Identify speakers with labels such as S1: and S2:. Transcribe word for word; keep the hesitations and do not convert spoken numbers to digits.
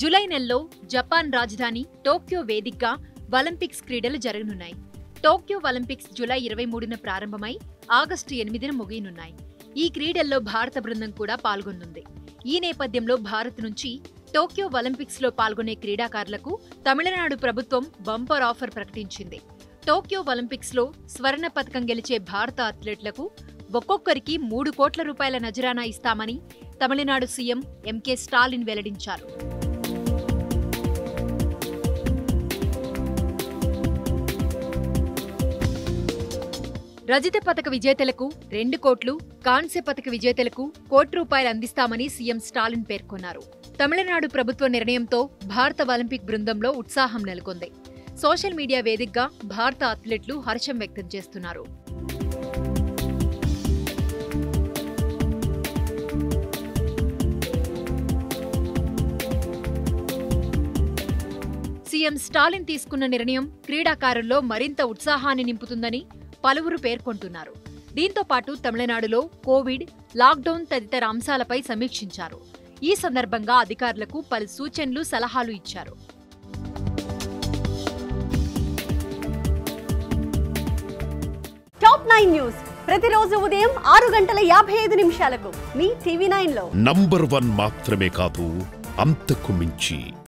S1: July నెలలో Japan రాజధాని Tokyo వేదికగా ఒలింపిక్స్ క్రీడలు జరగనున్నాయి. టోక్యో ఒలింపిక్స్ జూలై ఇరవై మూడున ప్రారంభమై ఆగస్టు ఎనిమిదిన ముగియనున్నాయి. ఈ క్రీడల్లో భారత బృందం కూడా పాల్గొనుంది. ఈ నేపథ్యంలో భారత్ నుంచి టోక్యో ఒలింపిక్స్ లో పాల్గొనే క్రీడాకారులకు తమిళనాడు ప్రభుత్వం బంపర్ ఆఫర్ ప్రకటించింది. టోక్యో ఒలింపిక్స్ లో స్వర్ణ పతకం గెలిచే భారత అథ్లెట్లకు ఒక్కొక్కరికి మూడు కోట్ల రూపాయల నజరానా ఇస్తామని తమిళనాడు సీఎం ఎంకే స్టాలిన్ వెల్లడించారు. రజత పతక విజేతలకు రెండు కోట్లు, కాంస్య పతక విజేతలకు కోటి రూపాయలు అందిస్తామని సీఎం స్టాలిన్ పేర్కొన్నారు. తమిళనాడు ప్రభుత్వ నిర్ణయంతో భారత ఒలింపిక్ బృందంలో ఉత్సాహం నెలకొంది. సోషల్ మీడియా వేదికగా భారత అథ్లెట్లు హర్షం వ్యక్తం చేస్తున్నారు. సీఎం స్టాలిన్ తీసుకున్న నిర్ణయం క్రీడాకారుల్లో మరింత ఉత్సాహాన్ని నింపుతుందని పలువురు పేర్కొంటున్నారు. దీంతో పాటు తమిళనాడులో కోవిడ్, లాక్డౌన్ తదితర అంశాలపై సమీక్షించారు. ఈ సందర్భంగా అధికారులకు పలు సూచనలు, సలహాలు ఇచ్చారు.
S2: టాప్ నైన్ న్యూస్ ప్రతిరోజు ఉదయం ఆరు గంటల యాభై ఐదు నిమిషాలకు మీ టీవీ నైన్ లో
S3: నంబర్ వన్ మాత్రమే కాదు, అంతకు మించి